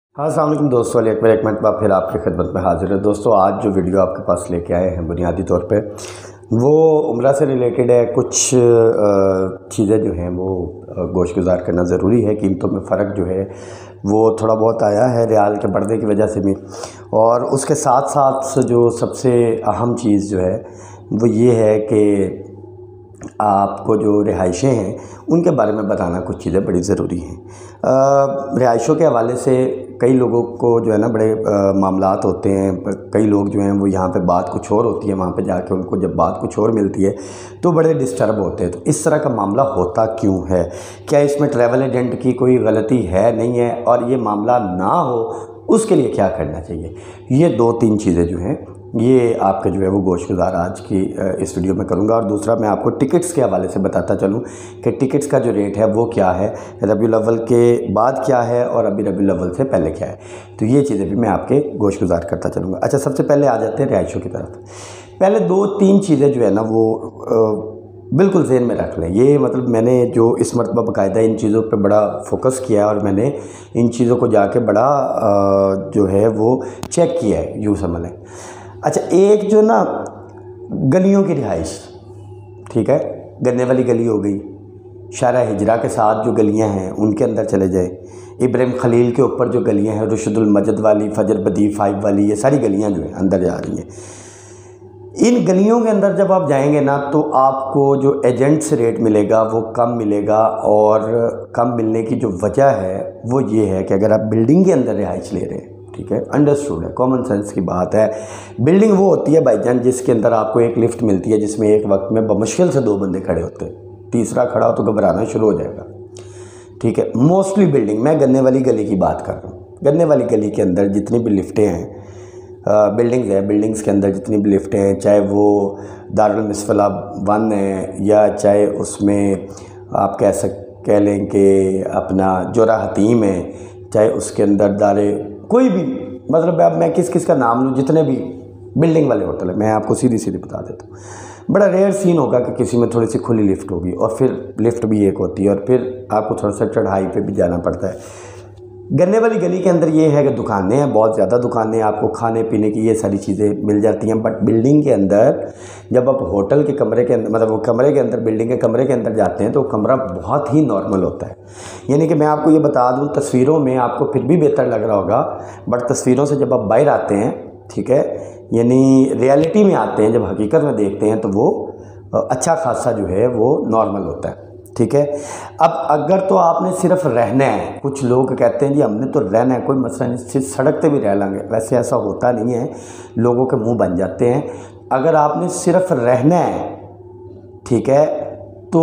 हाँ, अस्सलाम वालेकुम दोस्तों, अली अकबर एक मरतबा फिर आपकी खिदमत में हाज़िर है। दोस्तों, आज जो वीडियो आपके पास लेके आए हैं बुनियादी तौर पे वो उम्रा से रिलेटेड है। कुछ चीज़ें जो हैं वो गोशगुजार करना ज़रूरी है। कीमतों में फ़र्क जो है वो थोड़ा बहुत आया है रियाल के बढ़ने की वजह से भी, और उसके साथ साथ जो सबसे अहम चीज़ जो है वो ये है कि आपको जो रिहाइशें हैं उनके बारे में बताना कुछ चीज़ें बड़ी ज़रूरी हैं। रिहाइशों के हवाले से कई लोगों को जो है ना बड़े मामलात होते हैं। कई लोग जो हैं वो यहाँ पे बात कुछ और होती है, वहाँ पे जाके उनको जब बात कुछ और मिलती है तो बड़े डिस्टर्ब होते हैं। तो इस तरह का मामला होता क्यों है? क्या इसमें ट्रैवल एजेंट की कोई गलती है, नहीं है? और ये मामला ना हो उसके लिए क्या करना चाहिए? ये दो तीन चीज़ें जो हैं ये आपके जो है वो गोशगुजार आज की इस वीडियो में करूंगा। और दूसरा मैं आपको टिकट्स के हवाले से बताता चलूं कि टिकट्स का जो रेट है वो क्या है, रबीउल अव्वल के बाद क्या है और अभी रबीउल अव्वल से पहले क्या है। तो ये चीज़ें भी मैं आपके गोशगुजार करता चलूँगा। अच्छा, सबसे पहले आ जाते हैं रिहाइशों की तरफ। पहले दो तीन चीज़ें जो है ना वो बिल्कुल ज़हन में रख लें। ये मतलब मैंने जो इस मरतबा बाकायदा इन चीज़ों पे बड़ा फोकस किया है और मैंने इन चीज़ों को जाके बड़ा जो है वो चेक किया है, यूँ समझ लें। अच्छा, एक जो ना गलियों की रिहाइश, ठीक है, गन्ने वाली गली हो गई, शारा हिजरा के साथ जो गलियां हैं उनके अंदर चले जाए, इब्राहिम खलील के ऊपर जो गलियां हैं, रुशदुल मजद वाली, फजर बदी 5 वाली, ये सारी गलियां जो हैं अंदर जा रही हैं। इन गलियों के अंदर जब आप जाएंगे ना तो आपको जो एजेंट से रेट मिलेगा वो कम मिलेगा। और कम मिलने की जो वजह है वो ये है कि अगर आप बिल्डिंग के अंदर रिहाइश ले रहे हैं, ठीक है, अंडरस्टूड है, कॉमन सेंस की बात है। बिल्डिंग वो होती है भाईजान जिसके अंदर आपको एक लिफ्ट मिलती है जिसमें एक वक्त में बमुश्किल से 2 बंदे खड़े होते हैं, तीसरा खड़ा हो तो घबराना शुरू हो जाएगा, ठीक है। मोस्टली बिल्डिंग, मैं गन्ने वाली गली की बात कर रहा हूँ, गन्ने वाली गली के अंदर जितनी भी लिफ्टें हैं, बिल्डिंग्स हैं, बिल्डिंग्स के अंदर जितनी भी लिफ्टें हैं, चाहे वो दारुल मिसफला 1 है या चाहे उसमें आप कह लें कि अपना जोरा हतीम है, चाहे उसके अंदर दारे कोई भी, मतलब अब मैं किस किस का नाम लूँ, जितने भी बिल्डिंग वाले होटल है मैं आपको सीधी सीधी बता देता हूँ। बड़ा रेयर सीन होगा कि किसी में थोड़ी सी खुली लिफ्ट होगी और फिर लिफ्ट भी एक होती है और फिर आपको थोड़ा सा चढ़ाई पे भी जाना पड़ता है। गन्ने वाली गली के अंदर ये है कि दुकानें हैं, बहुत ज़्यादा दुकानें, आपको खाने पीने की ये सारी चीज़ें मिल जाती हैं। बट बिल्डिंग के अंदर जब आप होटल के कमरे के अंदर, मतलब वो कमरे के अंदर, बिल्डिंग के कमरे के अंदर जाते हैं तो कमरा बहुत ही नॉर्मल होता है। यानी कि मैं आपको ये बता दूं, तस्वीरों में आपको फिर भी बेहतर लग रहा होगा, बट तस्वीरों से जब आप बाहर आते हैं, ठीक है, यानी रियलिटी में आते हैं, जब हकीकत में देखते हैं तो वो अच्छा खासा जो है वो नॉर्मल होता है, ठीक है। अब अगर तो आपने सिर्फ रहना है, कुछ लोग कहते हैं जी हमने तो रहना है, कोई मसला नहीं, सिर्फ सड़क पे भी रह लेंगे, वैसे ऐसा होता नहीं है, लोगों के मुंह बन जाते हैं। अगर आपने सिर्फ रहना है, ठीक है, तो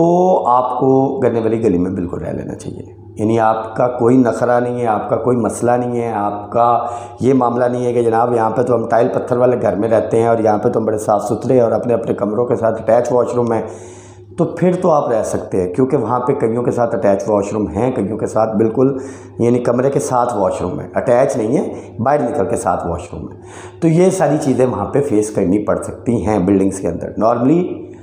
आपको गन्ने वाली गली में बिल्कुल रह लेना चाहिए। यानी आपका कोई नखरा नहीं है, आपका कोई मसला नहीं है, आपका ये मामला नहीं है कि जनाब यहाँ पे तो हम टाइल पत्थर वाले घर में रहते हैं और यहाँ पे तो हम बड़े साफ़ सुथरे और अपने अपने कमरों के साथ अटैच वॉशरूम है, तो फिर तो आप रह सकते हैं, क्योंकि वहाँ पे कईयों के साथ अटैच वॉशरूम हैं, कईयों के साथ बिल्कुल यानी कमरे के साथ वॉशरूम है, अटैच नहीं है, बाहर निकल के साथ वॉशरूम है। तो ये सारी चीज़ें वहाँ पे फेस करनी पड़ सकती हैं बिल्डिंग्स के अंदर। नॉर्मली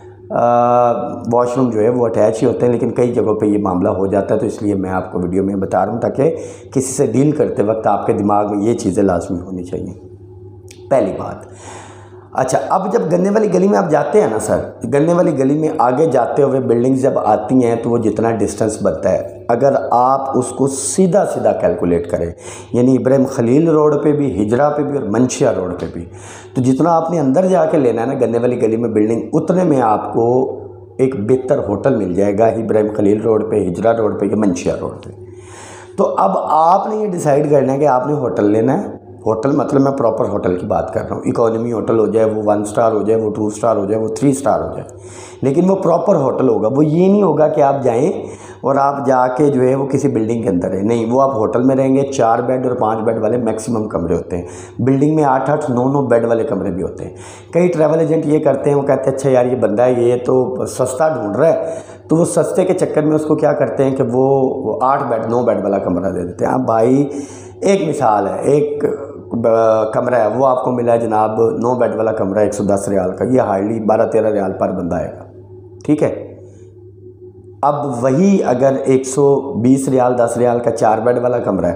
वॉशरूम जो है वो अटैच ही होते हैं, लेकिन कई जगहों पे ये मामला हो जाता है, तो इसलिए मैं आपको वीडियो में बता रहा हूँ ताकि किसी से डील करते वक्त आपके दिमाग में ये चीज़ें लाजमी होनी चाहिए, पहली बात। अच्छा, अब जब गन्ने वाली गली में आप जाते हैं ना सर, गन्ने वाली गली में आगे जाते हुए बिल्डिंग्स जब आती हैं तो वो जितना डिस्टेंस बनता है, अगर आप उसको सीधा सीधा कैलकुलेट करें, यानी इब्राहिम खलील रोड पे भी, हिजरा पे भी और मंशिया रोड पे भी, तो जितना आपने अंदर जाके लेना है ना गन्ने वाली गली में बिल्डिंग, उतने में आपको एक बेहतर होटल मिल जाएगा इब्राहिम खलील रोड पर, हिजरा रोड पर या मंशिया रोड पर। तो अब आपने ये डिसाइड करना है कि आपने होटल लेना है। होटल मतलब मैं प्रॉपर होटल की बात कर रहा हूँ, इकोनॉमी होटल हो जाए, वो 1 स्टार हो जाए, वो 2 स्टार हो जाए, वो 3 स्टार हो जाए, लेकिन वो प्रॉपर होटल होगा। वो ये नहीं होगा कि आप जाएं और आप जाके जो है वो किसी बिल्डिंग के अंदर है, नहीं, वो आप होटल में रहेंगे। 4 बेड और 5 बेड वाले मैक्सिमम कमरे होते हैं, बिल्डिंग में 8-8, 9-9 बेड वाले कमरे भी होते हैं। कई ट्रैवल एजेंट ये करते हैं, वो कहते हैं अच्छा यार ये बंदा है, ये तो सस्ता ढूंढ रहा है, तो वो सस्ते के चक्कर में उसको क्या करते हैं कि वो 8 बेड 9 बेड वाला कमरा दे देते हैं। अब भाई एक मिसाल है, एक कमरा है वो आपको मिला है जनाब 9 बेड वाला कमरा 110 रियाल का, ये हार्डली 12-13 रियाल पर बंदा आएगा, ठीक है। अब वही अगर 120 रियाल 10 रियाल का 4 बेड वाला कमरा है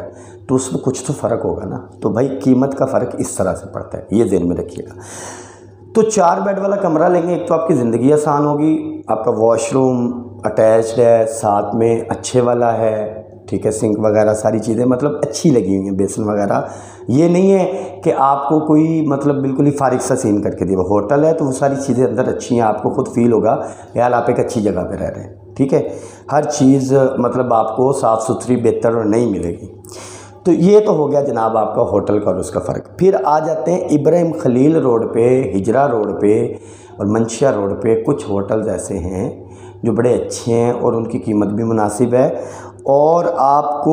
तो उसमें कुछ तो फ़र्क होगा ना। तो भाई कीमत का फ़र्क इस तरह से पड़ता है, ये ध्यान में रखिएगा। तो 4 बेड वाला कमरा लेंगे, एक तो आपकी ज़िंदगी आसान होगी, आपका वॉशरूम अटैच्ड है, साथ में अच्छे वाला है, ठीक है, सिंक वगैरह सारी चीज़ें मतलब अच्छी लगी हुई हैं, बेसन वगैरह। ये नहीं है कि आपको कोई मतलब बिल्कुल ही फारिग सा सीन करके दिया। होटल है तो वो सारी चीज़ें अंदर अच्छी हैं, आपको खुद फील होगा यार आप एक अच्छी जगह पे रह रहे हैं, ठीक है। हर चीज़ मतलब आपको साफ़ सुथरी बेहतर और नहीं मिलेगी। तो ये तो हो गया जनाब आपका होटल का और उसका फ़र्क। फिर आ जाते हैं इब्राहिम खलील रोड पे, हिजरा रोड पे और मंशिया रोड पे कुछ होटल्स ऐसे हैं जो बड़े अच्छे हैं और उनकी कीमत भी मुनासिब है और आपको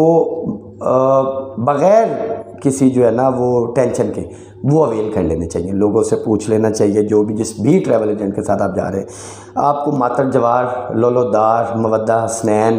बग़ैर किसी जो है ना वो टेंशन के वो अवेल कर लेने चाहिए। लोगों से पूछ लेना चाहिए, जो भी जिस भी ट्रैवल एजेंट के साथ आप जा रहे हैं, आपको मातर जवार, लोलोदार, मवद्दा हसनैन,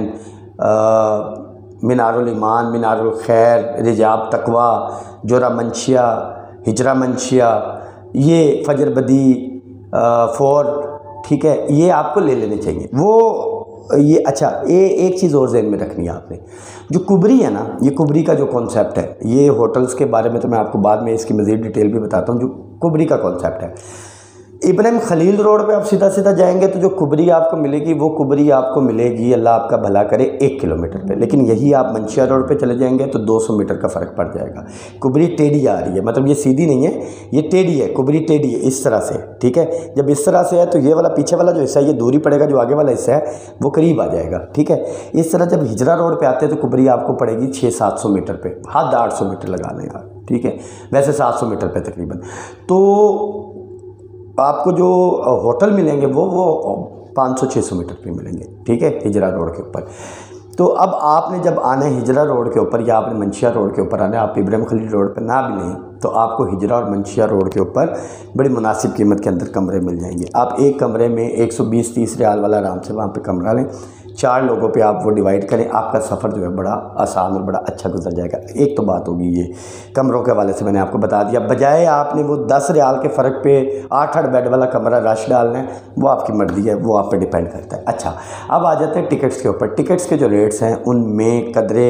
मीनारुल ईमान, मीनारुल खैर, रिजाब तकवा, जोरा मंशिया, हिजरा मंशिया, ये फजर बदी, फोर, ठीक है, ये आपको ले लेने चाहिए। वो ये अच्छा, ये एक चीज़ और ज़हन में रखनी है आपने, जो कुबरी है ना, ये कुबरी का जो कॉन्सेप्ट है, ये होटल्स के बारे में तो मैं आपको बाद में इसकी मज़ीद डिटेल भी बताता हूँ। जो कुबरी का कॉन्सेप्ट है, इब्राहिम खलील रोड पे आप सीधा सीधा जाएंगे तो जो कुबरी आपको मिलेगी वो कुबरी आपको मिलेगी, अल्लाह आपका भला करे, 1 किलोमीटर पे। लेकिन यही आप मंशिया रोड पे चले जाएंगे तो 200 मीटर का फ़र्क पड़ जाएगा। कुबरी टेढ़ी आ रही है, मतलब ये सीधी नहीं है, ये टेढ़ी है, कुबरी टेढ़ी है इस तरह से, ठीक है। जब इस तरह से है तो ये वाला पीछे वाला जो हिस्सा है ये दूरी पड़ेगा, जो आगे वाला हिस्सा है वो करीब आ जाएगा, ठीक है। इस तरह जब हिजरा रोड पर आते हैं तो कुबरी आपको पड़ेगी 600-700 मीटर पर, हद 800 मीटर लगा लें आप, ठीक है, वैसे 700 मीटर पर तकरीबन। तो आपको जो होटल मिलेंगे वो 500-600 मीटर पे मिलेंगे, ठीक है, हिजरा रोड के ऊपर। तो अब आपने जब आना है हिजरा रोड के ऊपर या आपने मंशिया रोड के ऊपर आना है, आप इब्राहिम खलील रोड पे ना भी लें तो आपको हिजरा और मंशिया रोड के ऊपर बड़ी मुनासिब कीमत के अंदर कमरे मिल जाएंगे। आप एक कमरे में 120-30 रियाल वाला आराम से वहाँ पे कमरा लें, 4 लोगों पे आप वो डिवाइड करें, आपका सफ़र जो है बड़ा आसान और बड़ा अच्छा गुजर जाएगा। एक तो बात होगी ये कमरों के हवाले से मैंने आपको बता दिया, बजाय आपने वो 10 रियाल के फ़र्क पे 8-8 बेड वाला कमरा रश डालना है, वो आपकी मर्ज़ी है, वो आप पे डिपेंड करता है। अच्छा, अब आ जाते हैं टिकट्स के ऊपर। टिकट्स के जो रेट्स हैं उनमें कदरे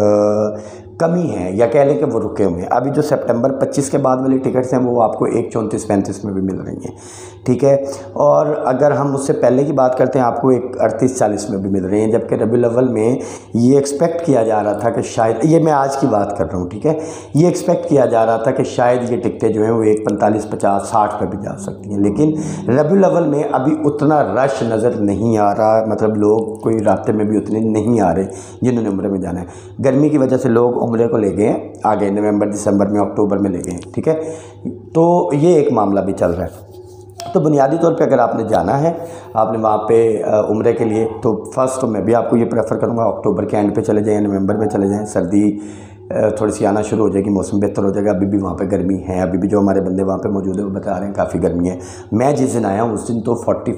कमी है या कह लें कि वो रुके हुए हैं। अभी जो सितंबर 25 के बाद वाली टिकट्स हैं वो आपको 1:34-35 में भी मिल रही हैं, ठीक है। और अगर हम उससे पहले की बात करते हैं आपको 1:38-40 में भी मिल रही हैं, जबकि रबीउल अव्वल में ये एक्सपेक्ट किया जा रहा था कि शायद, ये मैं आज की बात कर रहा हूँ, ठीक है, ये एक्सपेक्ट किया जा रहा था कि शायद ये टिकटें जो हैं वो 1:45, 50, 60 पर भी जा सकती हैं। लेकिन रबीउल अव्वल में अभी उतना रश नज़र नहीं आ रहा, मतलब लोग कोई रास्ते में भी उतने नहीं आ रहे जिन्होंने उम्रे में जाना है। गर्मी की वजह से लोग उम्रे को ले गए हैं, आ गए नवंबर, दिसंबर में, अक्टूबर में ले गए हैं, ठीक है। तो ये एक मामला भी चल रहा है। तो बुनियादी तौर पे अगर आपने जाना है, आपने वहाँ पे उम्रे के लिए, तो फर्स्ट तो मैं भी आपको ये प्रेफर करूँगा अक्टूबर के एंड पे चले जाएँ, नवंबर में चले जाएँ। सर्दी थोड़ी सी आना शुरू हो जाएगी, मौसम बेहतर हो जाएगा। अभी भी वहाँ पे गर्मी है, अभी भी जो हमारे बंदे वहाँ पे मौजूद है वो बता रहे हैं काफ़ी गर्मी है। मैं जिस दिन आया हूँ उस दिन तो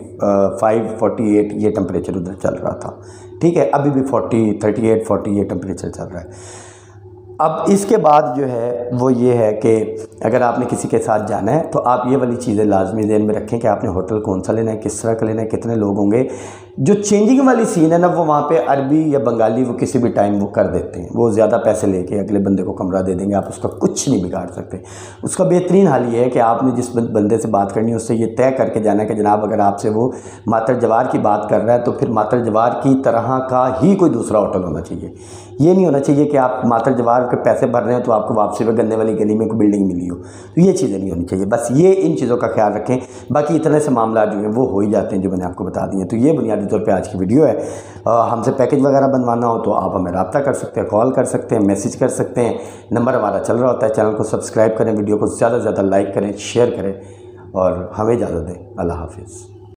45-48 ये टेम्परेचर उधर चल रहा था, ठीक है। अभी भी 38-40 ये टेम्परेचर चल रहा है। अब इसके बाद जो है वो ये है कि अगर आपने किसी के साथ जाना है तो आप ये वाली चीज़ें लाजमी ध्यान में रखें कि आपने होटल कौन सा लेना है, किस तरह का लेना है, कितने लोग होंगे। जो चेंजिंग वाली सीन है ना, वो वहाँ पे अरबी या बंगाली वो किसी भी टाइम वो कर देते हैं, वो ज़्यादा पैसे लेके अगले बंदे को कमरा दे देंगे, आप उसका कुछ नहीं बिगाड़ सकते। उसका बेहतरीन हाल ये है कि आपने जिस बंदे से बात करनी है उससे ये तय करके जाना है कि जनाब अगर आपसे वो मातर जवार की बात कर रहा है तो फिर मातर जवार की तरह का ही कोई दूसरा होटल होना चाहिए। ये नहीं होना चाहिए कि आप मातर जवार के पैसे भर रहे हो तो आपको वापसी में गन्ने वाली गली में कोई बिल्डिंग मिली हो, तो ये चीज़ें नहीं होनी चाहिए। बस ये इन चीज़ों का ख्याल रखें। बाकी इतने से मामला जो हैं वो हो ही जाते हैं जो मैंने आपको बता दिए। तो ये बुनियादी तौर पे आज की वीडियो है। हमसे पैकेज वगैरह बनवाना हो तो आप हमें रब्ता कर सकते हैं, कॉल कर सकते हैं, मैसेज कर सकते हैं, नंबर हमारा चल रहा होता है। चैनल को सब्सक्राइब करें, वीडियो को ज़्यादा से ज़्यादा लाइक करें, शेयर करें और हमें इजाज़त दें। अल्लाह हाफिज़।